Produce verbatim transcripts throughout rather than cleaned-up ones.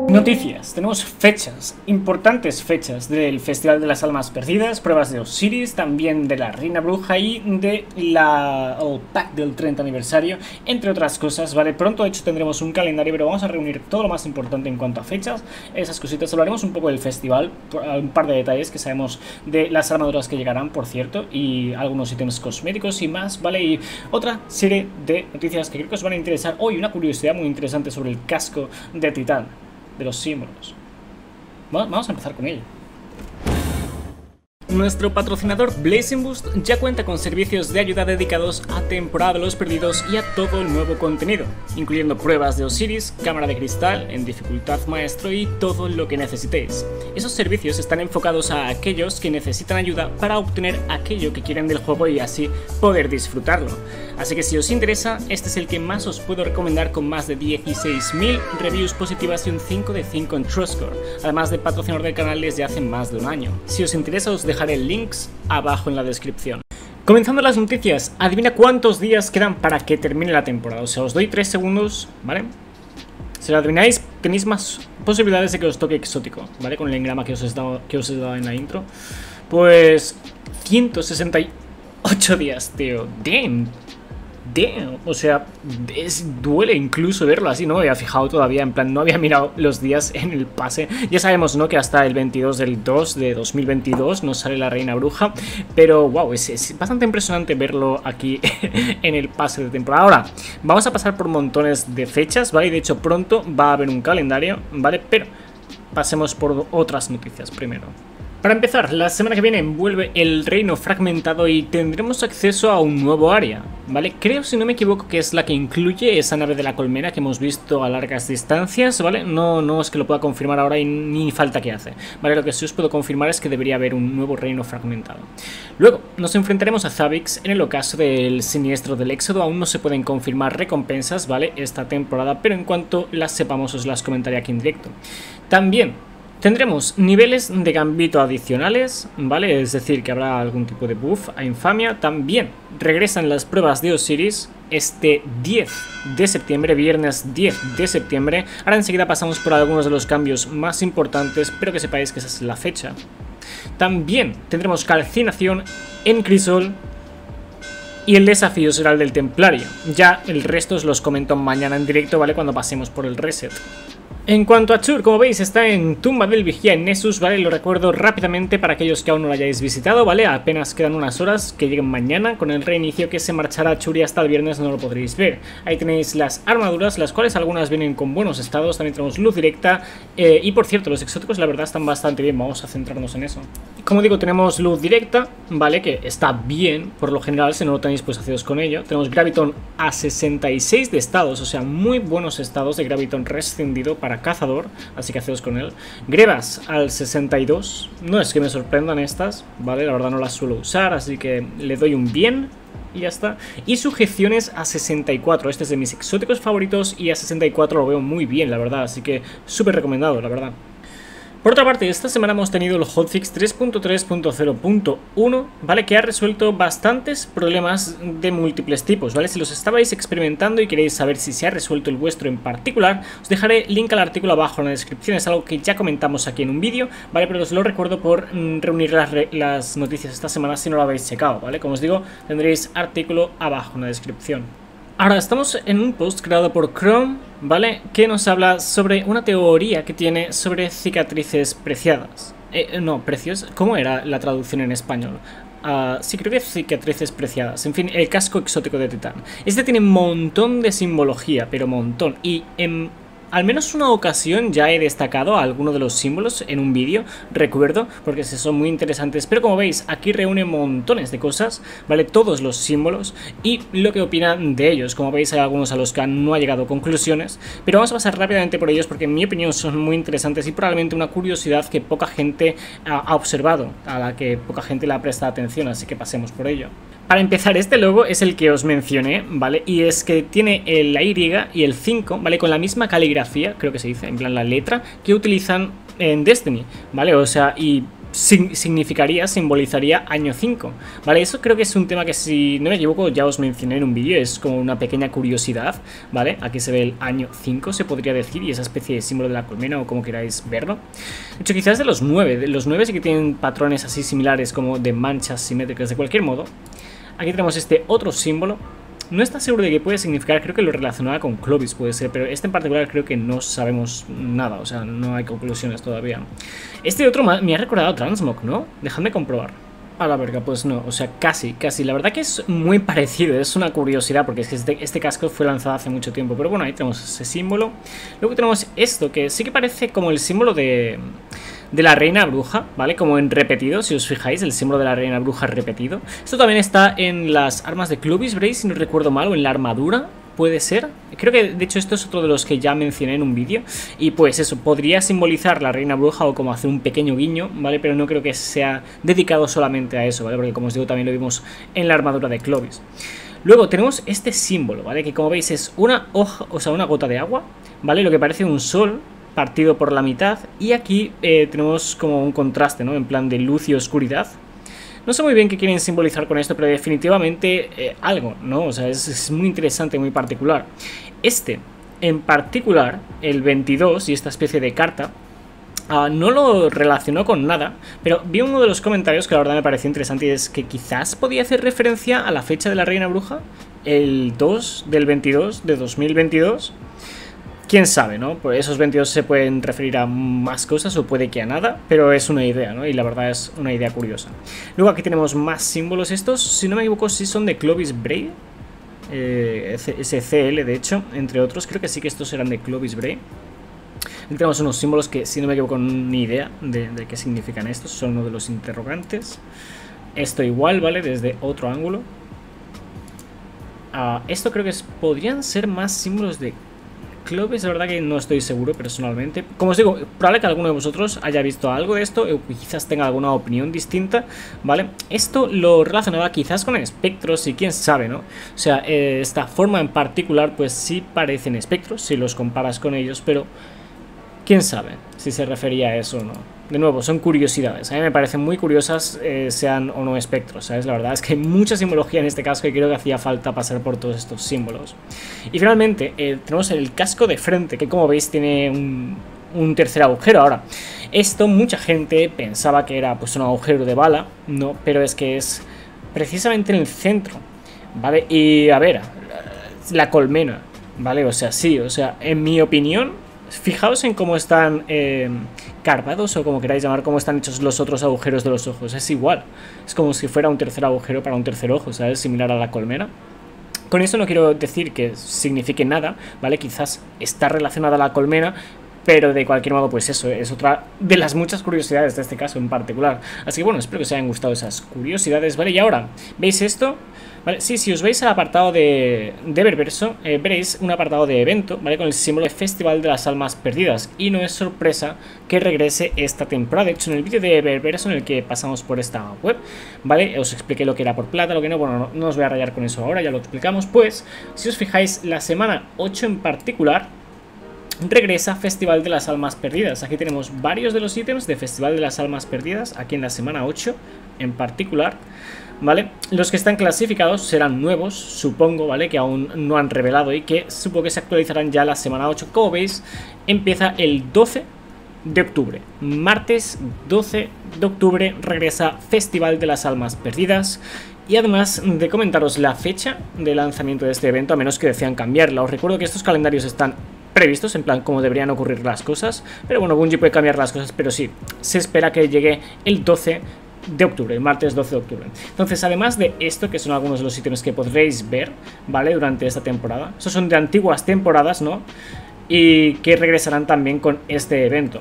Noticias, tenemos fechas, importantes fechas del Festival de las Almas Perdidas, pruebas de Osiris, también de la Reina Bruja y de la el pack del treinta aniversario, entre otras cosas, ¿vale? Pronto de hecho tendremos un calendario, pero vamos a reunir todo lo más importante en cuanto a fechas, esas cositas. Hablaremos un poco del festival, un par de detalles que sabemos de las armaduras que llegarán, por cierto, y algunos ítems cosméticos y más, ¿vale? Y otra serie de noticias que creo que os van a interesar hoy, una curiosidad muy interesante sobre el casco de Titán, de los símbolos. Vamos a empezar con ello. Nuestro patrocinador Blazing Boost ya cuenta con servicios de ayuda dedicados a Temporada de los Perdidos y a todo el nuevo contenido, incluyendo pruebas de Osiris, cámara de cristal, en dificultad maestro y todo lo que necesitéis. Esos servicios están enfocados a aquellos que necesitan ayuda para obtener aquello que quieren del juego y así poder disfrutarlo. Así que si os interesa, este es el que más os puedo recomendar, con más de dieciséis mil reviews positivas y un cinco de cinco en TrustScore, además de patrocinador del canal desde hace más de un año. Si os interesa, os dejaré links abajo en la descripción. Comenzando las noticias, adivina cuántos días quedan para que termine la temporada. O sea, os doy tres segundos, ¿vale? Si lo adivináis, tenéis más posibilidades de que os toque exótico, ¿vale? Con el engrama que os he dado, que os he dado en la intro. Pues ciento sesenta y ocho días, tío. Damn. Damn. O sea, es, duele incluso verlo así, no me había fijado todavía, en plan, no había mirado los días en el pase. Ya sabemos, ¿no?, que hasta el veintidós del dos de dos mil veintidós nos sale la Reina Bruja, pero wow, es, es bastante impresionante verlo aquí en el pase de temporada. Ahora, vamos a pasar por montones de fechas, ¿vale? Y de hecho pronto va a haber un calendario, ¿vale? Pero pasemos por otras noticias primero. Para empezar, la semana que viene vuelve el Reino Fragmentado y tendremos acceso a un nuevo área, ¿vale? Creo, si no me equivoco, que es la que incluye esa nave de la colmena que hemos visto a largas distancias, ¿vale? No, no es que lo pueda confirmar ahora y ni falta que hace, ¿vale? Lo que sí os puedo confirmar es que debería haber un nuevo Reino Fragmentado. Luego, nos enfrentaremos a Zavix en el ocaso del Siniestro del Éxodo. Aún no se pueden confirmar recompensas, ¿vale?, esta temporada, pero en cuanto las sepamos os las comentaré aquí en directo. También tendremos niveles de gambito adicionales, ¿vale? Es decir, que habrá algún tipo de buff a infamia. También regresan las pruebas de Osiris este diez de septiembre, viernes diez de septiembre. Ahora enseguida pasamos por algunos de los cambios más importantes, pero que sepáis que esa es la fecha. También tendremos calcinación en Crisol y el desafío será el del Templario. Ya el resto os los comento mañana en directo, ¿vale?, cuando pasemos por el reset. En cuanto a Chur, como veis, está en Tumba del Vigía en Nessus, ¿vale? Lo recuerdo rápidamente para aquellos que aún no lo hayáis visitado, ¿vale? Apenas quedan unas horas que lleguen mañana. Con el reinicio que se marchará a Chur y hasta el viernes no lo podréis ver. Ahí tenéis las armaduras, las cuales algunas vienen con buenos estados. También tenemos luz directa. Eh, y por cierto, los exóticos la verdad están bastante bien. Vamos a centrarnos en eso. Como digo, tenemos luz directa, ¿vale? Que está bien, por lo general. Si no lo tenéis, pues hacedos con ello. Tenemos Graviton a sesenta y seis de estados, o sea, muy buenos estados de Graviton rescindido para cazador, así que haceos con él. Grebas al sesenta y dos, no es que me sorprendan estas, ¿vale? La verdad no las suelo usar, así que le doy un bien y ya está. Y sujeciones a sesenta y cuatro, este es de mis exóticos favoritos y a sesenta y cuatro lo veo muy bien, la verdad, así que súper recomendado, la verdad. Por otra parte, esta semana hemos tenido el hotfix tres punto tres punto cero punto uno, ¿vale?, que ha resuelto bastantes problemas de múltiples tipos, ¿vale? Si los estabais experimentando y queréis saber si se ha resuelto el vuestro en particular, os dejaré link al artículo abajo en la descripción. Es algo que ya comentamos aquí en un vídeo, ¿vale? Pero os lo recuerdo por mm, reunir las, re las noticias esta semana si no lo habéis checado, ¿vale? Como os digo, tendréis artículo abajo en la descripción. Ahora estamos en un post creado por Chrome, ¿vale?, que nos habla sobre una teoría que tiene sobre cicatrices preciadas. Eh, no, precios, ¿cómo era la traducción en español? Uh, sí, creo que cicatrices preciadas. En fin, el casco exótico de Titán. Este tiene un montón de simbología, pero montón. Y en al menos una ocasión ya he destacado a alguno de los símbolos en un vídeo, recuerdo, porque son muy interesantes. Pero como veis, aquí reúne montones de cosas, ¿vale? Todos los símbolos y lo que opinan de ellos. Como veis, hay algunos a los que no ha llegado a conclusiones, pero vamos a pasar rápidamente por ellos porque en mi opinión son muy interesantes y probablemente una curiosidad que poca gente ha, ha observado, a la que poca gente le ha prestado atención, así que pasemos por ello. Para empezar, este logo es el que os mencioné, ¿vale? Y es que tiene la Y y el cinco, ¿vale? Con la misma caligrafía, creo que se dice, en plan la letra, que utilizan en Destiny, ¿vale? O sea, y significaría, simbolizaría año cinco, ¿vale? Eso creo que es un tema que, si no me equivoco, ya os mencioné en un vídeo, es como una pequeña curiosidad, ¿vale? Aquí se ve el año cinco, se podría decir, y esa especie de símbolo de la colmena, o como queráis verlo. De hecho, quizás de los nueve, de los nueve sí que tienen patrones así similares, como de manchas simétricas. De cualquier modo, aquí tenemos este otro símbolo. No está seguro de qué puede significar, creo que lo relacionaba con Clovis, puede ser, pero este en particular creo que no sabemos nada, o sea, no hay conclusiones todavía. Este otro me ha recordado a Transmog, ¿no? Dejadme comprobar. A la verga, pues no, o sea, casi, casi. La verdad que es muy parecido, es una curiosidad, porque es que este, este casco fue lanzado hace mucho tiempo. Pero bueno, ahí tenemos ese símbolo. Luego tenemos esto, que sí que parece como el símbolo de... de la reina bruja, ¿vale? Como en repetido, si os fijáis, el símbolo de la reina bruja repetido. Esto también está en las armas de Clovis Bray, si no recuerdo mal, o en la armadura, puede ser. Creo que, de hecho, esto es otro de los que ya mencioné en un vídeo. Y pues eso, podría simbolizar la reina bruja o como hacer un pequeño guiño, ¿vale? Pero no creo que sea dedicado solamente a eso, ¿vale? Porque, como os digo, también lo vimos en la armadura de Clovis. Luego tenemos este símbolo, ¿vale? Que, como veis, es una hoja, o sea, una gota de agua, ¿vale? Lo que parece un sol partido por la mitad, y aquí eh, tenemos como un contraste, ¿no? En plan de luz y oscuridad. No sé muy bien qué quieren simbolizar con esto, pero definitivamente eh, algo, ¿no? O sea, es, es muy interesante, muy particular. Este, en particular, el veintidós y esta especie de carta, uh, no lo relacionó con nada, pero vi uno de los comentarios que la verdad me pareció interesante, y es que quizás podía hacer referencia a la fecha de la reina bruja, el dos del veintidós de dos mil veintidós. Quién sabe, ¿no? Pues esos veintidós se pueden referir a más cosas o puede que a nada, pero es una idea, ¿no? Y la verdad es una idea curiosa. Luego aquí tenemos más símbolos. Estos, si no me equivoco, sí son de Clovis Bray. Eh, ese C L, de hecho, entre otros. Creo que sí que estos eran de Clovis Bray. Aquí tenemos unos símbolos que, si no me equivoco, ni idea de, de qué significan estos. Son uno de los interrogantes. Esto igual, ¿vale? Desde otro ángulo. Uh, esto creo que es, podrían ser más símbolos de Clovis, la verdad que no estoy seguro personalmente. Como os digo, probable que alguno de vosotros haya visto algo de esto o quizás tenga alguna opinión distinta, ¿vale? Esto lo relacionaba quizás con espectros y quién sabe, ¿no? O sea, eh, esta forma en particular pues sí parecen espectros si los comparas con ellos, pero quién sabe si se refería a eso o no. De nuevo, son curiosidades. A mí me parecen muy curiosas, eh, sean o no espectros, ¿sabes? La verdad es que hay mucha simbología en este casco y creo que hacía falta pasar por todos estos símbolos. Y finalmente, eh, tenemos el casco de frente, que como veis tiene un, un tercer agujero. Ahora, esto mucha gente pensaba que era pues un agujero de bala, no, pero es que es precisamente en el centro, ¿vale? Y a ver, la colmena, ¿vale? O sea, sí, o sea, en mi opinión, fijaos en cómo están eh, carvados o como queráis llamar, cómo están hechos los otros agujeros de los ojos. Es igual, es como si fuera un tercer agujero para un tercer ojo, ¿sabes? Similar a la colmena. Con eso no quiero decir que signifique nada, ¿vale? Quizás está relacionada a la colmena, pero de cualquier modo, pues eso es otra de las muchas curiosidades de este caso en particular. Así que bueno, espero que os hayan gustado esas curiosidades, ¿vale? Y ahora, ¿veis esto? ¿Vale? Sí, si os veis al apartado de, de Eververso, eh, veréis un apartado de evento, ¿vale? Con el símbolo de Festival de las Almas Perdidas. Y no es sorpresa que regrese esta temporada. De hecho, en el vídeo de Eververso en el que pasamos por esta web, ¿vale? Os expliqué lo que era por plata, lo que no. Bueno, no, no os voy a rayar con eso ahora, ya lo explicamos. Pues, si os fijáis, la semana ocho en particular regresa Festival de las Almas Perdidas. Aquí tenemos varios de los ítems de Festival de las Almas Perdidas, aquí en la semana ocho en particular, ¿vale? Los que están clasificados serán nuevos, supongo, ¿vale? Que aún no han revelado y que supongo que se actualizarán ya la semana ocho. Como veis, empieza el doce de octubre. Martes doce de octubre regresa Festival de las Almas Perdidas. Y además de comentaros la fecha de lanzamiento de este evento, a menos que desean cambiarla. Os recuerdo que estos calendarios están previstos, en plan como deberían ocurrir las cosas. Pero bueno, Bungie puede cambiar las cosas, pero sí, se espera que llegue el doce de octubre, el martes doce de octubre. Entonces, además de esto, que son algunos de los ítems que podréis ver, ¿vale? Durante esta temporada. Esos son de antiguas temporadas, ¿no? Y que regresarán también con este evento.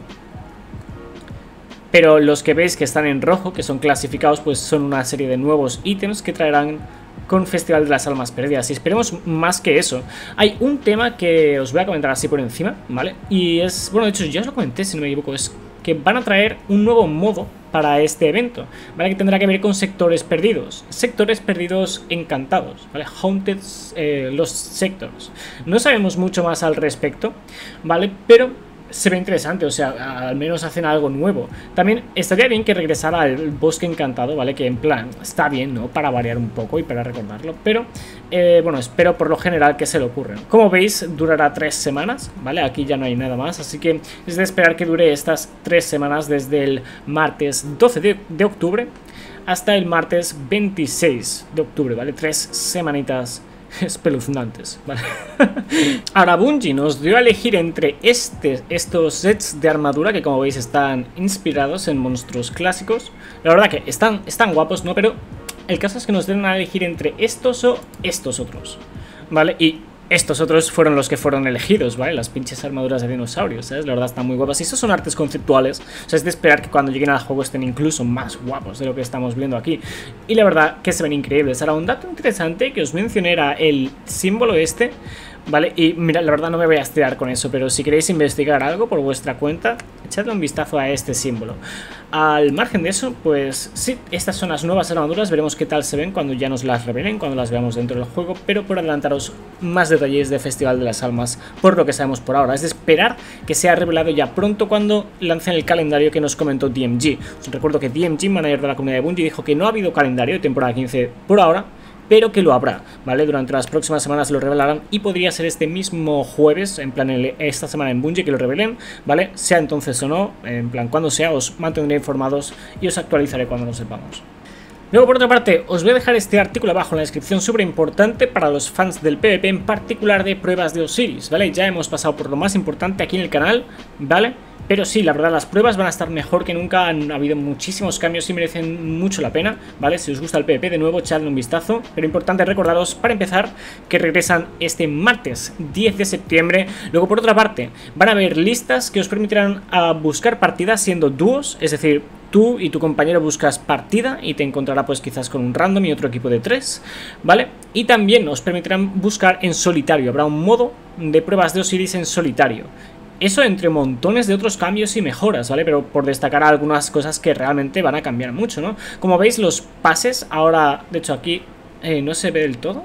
Pero los que veis que están en rojo, que son clasificados, pues son una serie de nuevos ítems que traerán con Festival de las Almas Perdidas. Y esperemos más que eso. Hay un tema que os voy a comentar así por encima, ¿vale? Y es, bueno, de hecho ya os lo comenté si no me equivoco, es que van a traer un nuevo modo para este evento, ¿vale? Que tendrá que ver con sectores perdidos. Sectores perdidos encantados, ¿vale? Haunted, eh, los sectors. No sabemos mucho más al respecto, ¿vale? Pero se ve interesante, o sea, al menos hacen algo nuevo. También estaría bien que regresara al Bosque Encantado, ¿vale? Que en plan, está bien, ¿no? Para variar un poco y para recordarlo, pero, eh, bueno, espero por lo general que se le ocurran. Como veis, durará tres semanas, ¿vale? Aquí ya no hay nada más, así que es de esperar que dure estas tres semanas desde el martes doce de octubre hasta el martes veintiséis de octubre, ¿vale? Tres semanitas espeluznantes, ¿vale? Ahora Bungie nos dio a elegir entre este, estos sets de armadura que, como veis, están inspirados en monstruos clásicos. La verdad que están, están guapos, ¿no? Pero el caso es que nos dieron a elegir entre estos o estos otros, ¿vale? Y estos otros fueron los que fueron elegidos, ¿vale? Las pinches armaduras de dinosaurios, ¿sabes? La verdad están muy guapas. Y estos son artes conceptuales, o sea, es de esperar que cuando lleguen al juego estén incluso más guapos de lo que estamos viendo aquí. Y la verdad que se ven increíbles. Ahora, un dato interesante que os mencioné era el símbolo este, ¿vale? Y mira, la verdad no me voy a estirar con eso, pero si queréis investigar algo por vuestra cuenta, echadle un vistazo a este símbolo. Al margen de eso, pues sí, estas son las nuevas armaduras, veremos qué tal se ven cuando ya nos las revelen, cuando las veamos dentro del juego, pero por adelantaros más detalles de Festival de las Almas, por lo que sabemos por ahora. Es de esperar que sea revelado ya pronto cuando lancen el calendario que nos comentó D M G. Os recuerdo que D M G, manager de la comunidad de Bungie, dijo que no ha habido calendario de temporada quince por ahora, pero que lo habrá, ¿vale? Durante las próximas semanas lo revelarán y podría ser este mismo jueves, en plan el, esta semana en Bungie que lo revelen, ¿vale? Sea entonces o no, en plan cuando sea, os mantendré informados y os actualizaré cuando lo sepamos. Luego, por otra parte, os voy a dejar este artículo abajo en la descripción, súper importante para los fans del PvP, en particular de pruebas de Osiris, ¿vale? Ya hemos pasado por lo más importante aquí en el canal, ¿vale? Pero sí, la verdad, las pruebas van a estar mejor que nunca, han habido muchísimos cambios y merecen mucho la pena, ¿vale? Si os gusta el PvP, de nuevo, echadle un vistazo. Pero importante recordaros, para empezar, que regresan este martes diez de septiembre. Luego, por otra parte, van a haber listas que os permitirán a buscar partidas siendo dúos, es decir, tú y tu compañero buscas partida y te encontrará pues quizás con un random y otro equipo de tres, ¿vale? Y también os permitirán buscar en solitario, habrá un modo de pruebas de Osiris en solitario. Eso entre montones de otros cambios y mejoras, ¿vale? Pero por destacar algunas cosas que realmente van a cambiar mucho, ¿no? Como veis, los pases ahora, de hecho aquí eh, no se ve del todo.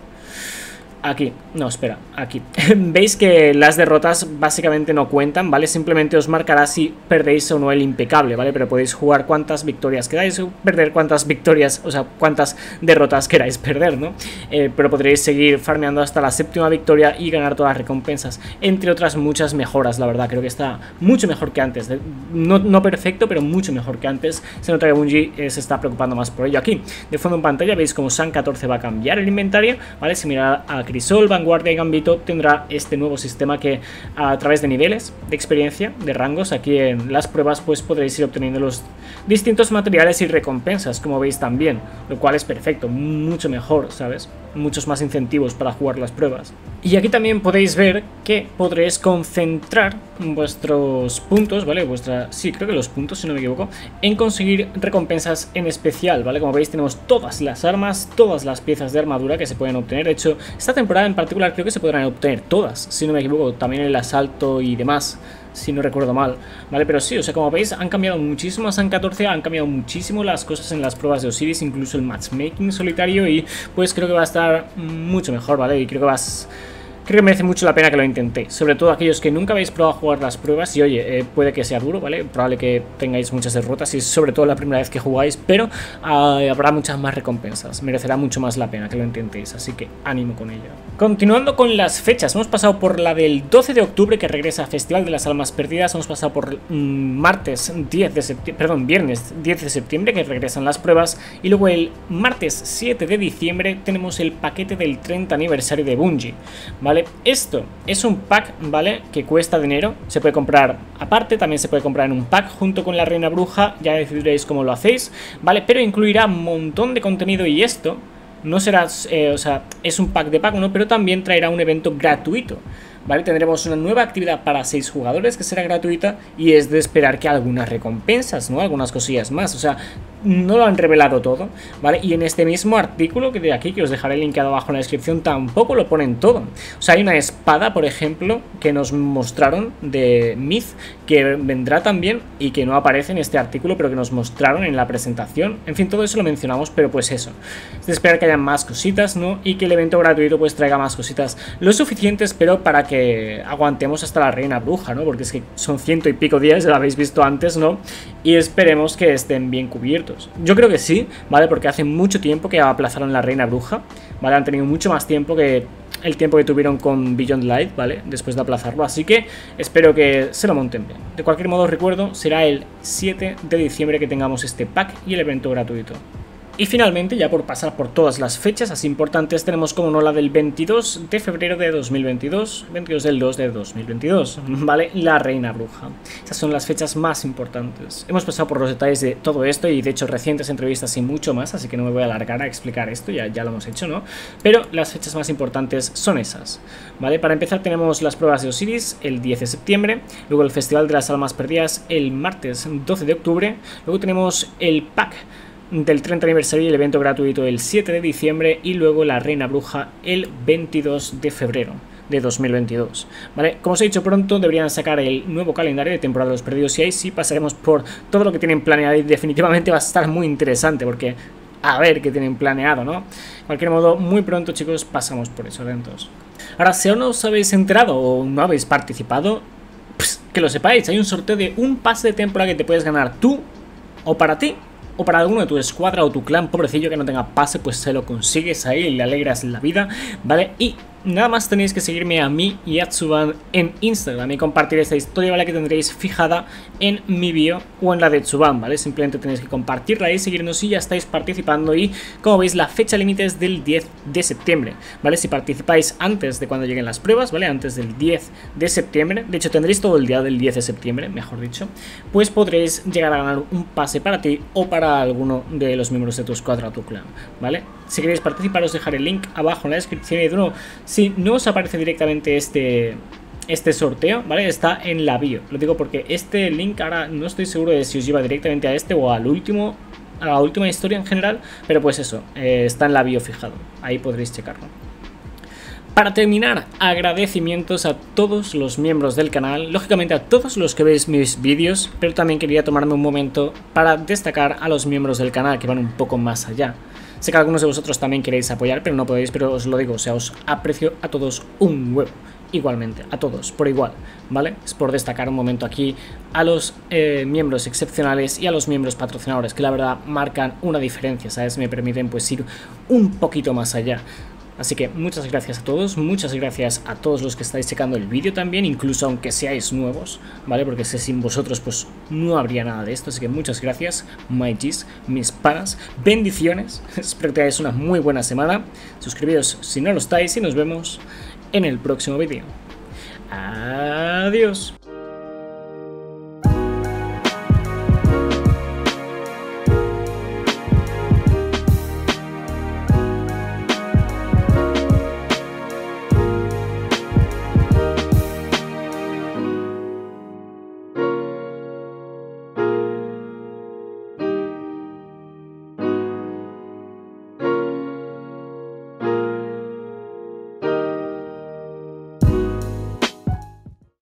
Aquí, no, espera, aquí. Veis que las derrotas básicamente no cuentan, ¿vale? Simplemente os marcará si perdéis o no el impecable, ¿vale? Pero podéis jugar cuántas victorias queráis o perder cuántas victorias, o sea, cuántas derrotas queráis perder, ¿no? Eh, pero podréis seguir farmeando hasta la séptima victoria y ganar todas las recompensas, entre otras muchas mejoras, la verdad. Creo que está mucho mejor que antes, no, no perfecto, pero mucho mejor que antes. Se nota que Bungie eh, se está preocupando más por ello. Aquí, de fondo en pantalla, veis como San catorce va a cambiar el inventario, ¿vale? Si mirad a Crisol, Vanguardia y Gambito tendrá este nuevo sistema que a través de niveles de experiencia, de rangos, aquí en las pruebas pues podréis ir obteniendo los distintos materiales y recompensas, como veis también, lo cual es perfecto, mucho mejor, ¿sabes? Muchos más incentivos para jugar las pruebas. Y aquí también podéis ver que podréis concentrar vuestros puntos, ¿vale? Vuestra, sí, creo que los puntos, si no me equivoco, en conseguir recompensas en especial, ¿vale? Como veis tenemos todas las armas, todas las piezas de armadura que se pueden obtener. De hecho, esta temporada en particular creo que se podrán obtener todas, si no me equivoco, también el asalto y demás, si no recuerdo mal, ¿vale? Pero sí, o sea, como veis, han cambiado muchísimo a San catorce, han cambiado muchísimo las cosas en las pruebas de Osiris, incluso el matchmaking solitario, y pues creo que va a estar mucho mejor, ¿vale? Y creo que vas... Creo que merece mucho la pena que lo intentéis, sobre todo aquellos que nunca habéis probado a jugar las pruebas y oye, eh, puede que sea duro, ¿vale? Probable que tengáis muchas derrotas y sobre todo la primera vez que jugáis, pero uh, habrá muchas más recompensas, merecerá mucho más la pena que lo intentéis, así que ánimo con ello. Continuando con las fechas, hemos pasado por la del doce de octubre que regresa a Festival de las Almas Perdidas, hemos pasado por mmm, martes diez de septiembre, perdón, viernes diez de septiembre que regresan las pruebas y luego el martes siete de diciembre tenemos el paquete del treinta aniversario de Bungie, ¿vale? Esto es un pack, ¿vale? Que cuesta dinero, se puede comprar aparte, también se puede comprar en un pack junto con la Reina Bruja, ya decidiréis cómo lo hacéis, ¿vale? Pero incluirá un montón de contenido y esto no será, eh, o sea, es un pack de pago, ¿no? Pero también traerá un evento gratuito, ¿vale? Tendremos una nueva actividad para seis jugadores que será gratuita y es de esperar que algunas recompensas, ¿no? Algunas cosillas más, o sea, no lo han revelado todo, ¿vale? Y en este mismo artículo que de aquí, que os dejaré linkado abajo en la descripción, tampoco lo ponen todo. O sea, hay una espada, por ejemplo, que nos mostraron de Myth, que vendrá también y que no aparece en este artículo, pero que nos mostraron en la presentación. En fin, todo eso lo mencionamos, pero pues eso. Es de esperar que haya más cositas, ¿no? Y que el evento gratuito pues traiga más cositas lo suficientes, pero para que que aguantemos hasta la reina bruja, ¿no? Porque es que son ciento y pico días, ya lo habéis visto antes, ¿no? Y esperemos que estén bien cubiertos. Yo creo que sí, ¿vale? Porque hace mucho tiempo que aplazaron la reina bruja, ¿vale? Han tenido mucho más tiempo que el tiempo que tuvieron con Beyond Light, ¿vale? Después de aplazarlo, así que espero que se lo monten bien. De cualquier modo, recuerdo, será el siete de diciembre que tengamos este pack y el evento gratuito. Y finalmente, ya por pasar por todas las fechas así importantes, tenemos como no la del veintidós de febrero de dos mil veintidós, veintidós del dos de dos mil veintidós, ¿vale? La reina bruja. Esas son las fechas más importantes. Hemos pasado por los detalles de todo esto y de hecho recientes entrevistas y mucho más, así que no me voy a alargar a explicar esto, ya, ya lo hemos hecho, ¿no? Pero las fechas más importantes son esas, ¿vale? Para empezar tenemos las pruebas de Osiris el diez de septiembre, luego el Festival de las Almas Perdidas el martes doce de octubre, luego tenemos el pack del treinta aniversario y el evento gratuito el siete de diciembre y luego la reina bruja el veintidós de febrero de dos mil veintidós, ¿vale? Como os he dicho, pronto deberían sacar el nuevo calendario de temporada de los perdidos y ahí sí pasaremos por todo lo que tienen planeado y definitivamente va a estar muy interesante porque a ver qué tienen planeado, ¿no? De cualquier modo, muy pronto, chicos, pasamos por eso, atentos. Ahora, si aún no os habéis enterado o no habéis participado, pues, que lo sepáis, hay un sorteo de un pase de temporada que te puedes ganar tú o para ti o para alguno de tu escuadra o tu clan pobrecillo que no tenga pase, pues se lo consigues ahí y le alegras la vida, ¿vale? Y nada más tenéis que seguirme a mí y a Tsuban en Instagram y compartir esta historia, ¿vale? Que tendréis fijada en mi bio o en la de Tsuban, ¿vale? Simplemente tenéis que compartirla y seguirnos y ya estáis participando y como veis la fecha límite es del diez de septiembre, ¿vale? Si participáis antes de cuando lleguen las pruebas, ¿vale? Antes del diez de septiembre, de hecho tendréis todo el día del diez de septiembre, mejor dicho, pues podréis llegar a ganar un pase para ti o para alguno de los miembros de tu escuadra o tu clan, ¿vale? Si queréis participar os dejaré el link abajo en la descripción y de nuevo, si no os aparece directamente este, este sorteo, ¿vale? Está en la bio. Lo digo porque este link ahora no estoy seguro de si os lleva directamente a este o al último, a la última historia en general, pero pues eso, eh, está en la bio fijado. Ahí podréis checarlo. Para terminar, agradecimientos a todos los miembros del canal, lógicamente a todos los que veis mis vídeos, pero también quería tomarme un momento para destacar a los miembros del canal que van un poco más allá. Sé que algunos de vosotros también queréis apoyar, pero no podéis, pero os lo digo, o sea, os aprecio a todos un huevo. Igualmente, a todos, por igual, ¿vale? Es por destacar un momento aquí a los eh, miembros excepcionales y a los miembros patrocinadores, que la verdad marcan una diferencia, ¿sabes? Me permiten pues ir un poquito más allá. Así que muchas gracias a todos, muchas gracias a todos los que estáis checando el vídeo también, incluso aunque seáis nuevos, ¿vale? Porque sé sin vosotros pues no habría nada de esto, así que muchas gracias, my G's, mis panas, bendiciones, espero que tengáis una muy buena semana, suscribíos si no lo estáis y nos vemos en el próximo vídeo. Adiós.